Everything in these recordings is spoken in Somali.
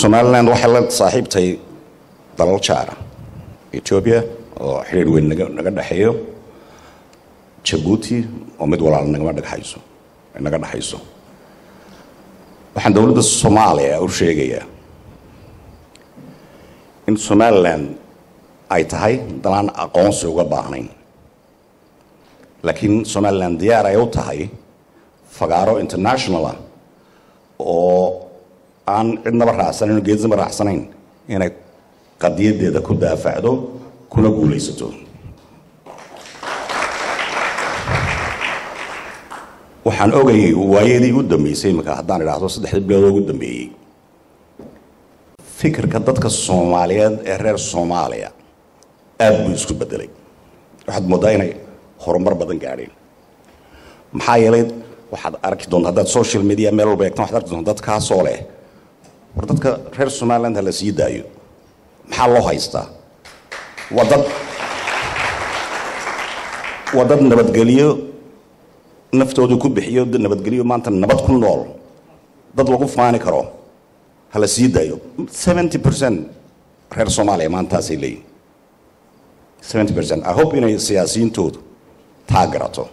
Somaliland waxay la saaxiibtay dalal jaara Ethiopia oo xiriir weyn naga dhaxeeyo Djibouti oo mid walaal naga dhaxayso waxaan dawladda Soomaaliya u sheegayaa in Somaliland ay tahay dalaan aqoonsi uga baahnayn laakiin Somaliland diyaar ay u tahay fagaaro international oo aan cidna raacsanin geednimo raacsanayn inay qadiyadeeda ku daafacdo kuna guulaysato waxaan ogayay waayadii u dambeysay marka haddaan iraahdo 3 bilood ugu dambeeyay fikirka dadka Soomaaliyeed ee reer Soomaaliya aad buu isku bedelay waxaad moodaa inay horumar badan gaareen maxaa yeelay waxaad arki doontaa dad social media meel walba eegtaan waxaad arki doontaa dad ka soo leh war dadka reer Somaliland la sii daayo maxaa loo haystaa wadad nabadgeliyo naftoodu ku bixiyo nabadgeliyo maanta nabad ku nool dad lagu faani karo hala sii daayo 70% reer Soomaaliya maanta ay leeyihiin 70% I hope inay siyaasiyiintoodu taageerato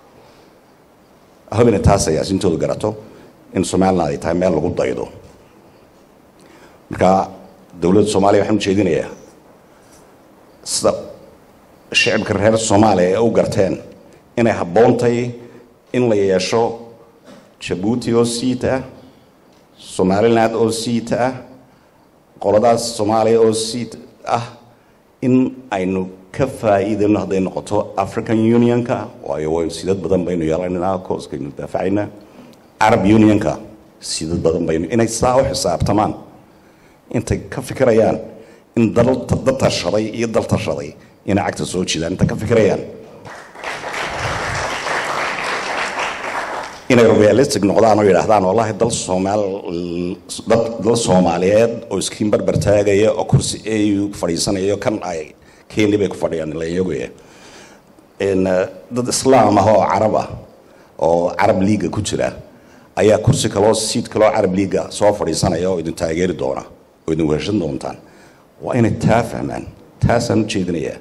I hope inay siyaasiyiintoodu garato in Somaliland ay tahay meel lagu daydo marka dawladda Soomaaliya waxaan jeedinayaa sida shacabka reer Soomaaliya ay u garteen inay haboontay in la yeesho Djibouti oo siita Somaliland oo siita qoladaas Soomaaliya oo siita in aynu ka faa'iideyno haday noqoto African Unionka waayo way sidad badan baynu yeelanaynaa kooskaynu daafacaynaa Arab Unionka sidad badan baynu inay saa u xisaabtamaan intay ka fikirayaan in dad tashaday iyo dal tashaday in cagta soo jiidaan inta ka fikirayaan inay realistic noqdaan oo yiraahdaan wallahi dal Soomaaliyeed oo iskiin barbar taagaya oo kursi ay fadhiisanayo kan ay Kenya bay ku fadhiyaan la yeegoya in dad Islaam ah oo Arab League ku jira ayaa kursi kale seat kale Arab League soo fadhiisanaya oo idin taageeri doona oo idin weeshan doontaan waa inay taafahmaan taasan jeedinaya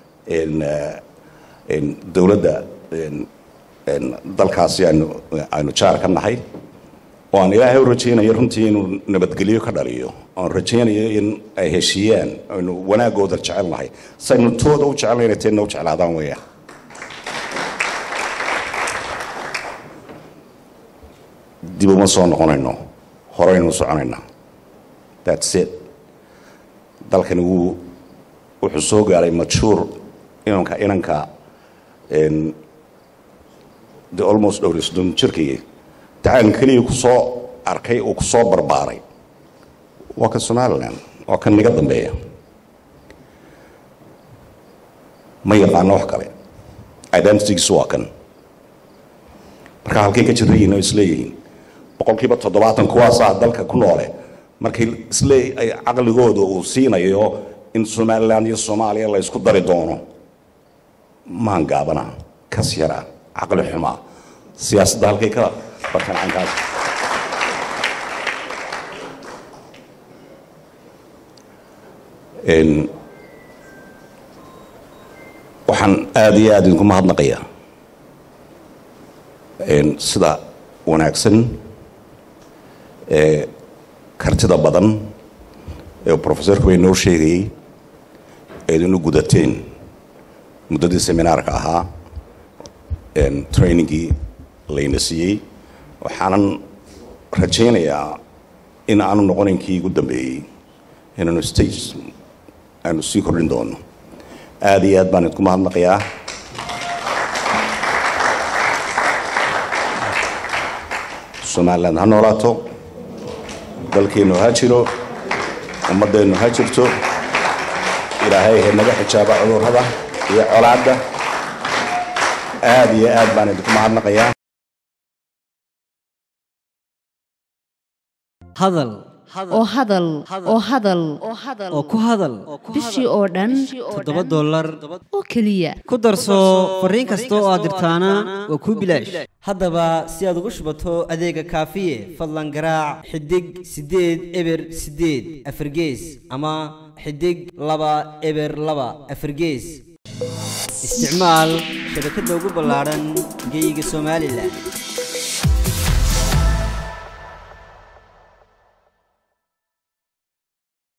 in dawladda dalkaasi aynu jaar ka nahay oo aan Ilaahay u rajaynayo runtii inuu nabadgeliyo ka dhaliyo oo rajaynayo in ay heshiiyaan aynu wanaagooda jecelnahay saynu tooda u jecelnahay teena u jeclaadaan weeyaa dib uma soo noqonayno horeynu soconaynaa that's it dalkani wuxuu soo gaaray mature inanka the almost dowrisdon jirkii taan kaliya ku soo arkay oo ku soo barbaaray waa ka Somaliland oo kan niga dambeeya ma yaqaan wax kale identity waa kan marka halkay ka jirayeen oo isleeyihiin boqolkiiba 70 kuwaas dalka ku noole markay isleey ay aqligooda uu siinayo in Somaliland iyo Soomaaliya la isku dari doono maan gaabana ka siyara aqli xuma siyaasadda halkay ka bartan cankaas waxaan aad iyo aad idinku mahadnaqayaa sida wanaagsan kartida badan ee professorku way noo sheegay idinu gudateen muddadii seminaarka ahaa trainingii layna siiyey waxaanan rajaynayaa in aanu noqoninkii ugu dambeeyey inaanu stage aanu sii kordhin doono aad iyo aad baan idinku mahadnaqayaa Somaliland ha noolaato dalkeenu ha jiro ummaddeenu ha jirto ilaahay ha naga xijaaba cudurrada iyo colaadda aad iyo aad baan idinku mahadnaqayaa oo hadal oo ku hadal bishii oo dhan $7 oo kaliya ku darso fariin kasta oo aad dirtaana waa ku bilaash haddaba si aad ugu shubato adeega kaafiye fadlan garaac xidig 8 eber 8 afargees ama xidig 2 eber 2 afargees isticmaal shabakadda ugu ballaaran geyga Soomaaliland